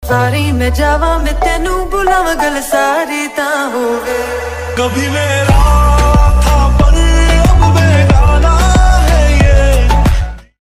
सारी मैं जावा मैं तेनू बुलावा गल सारी ता होवे कभी मेरा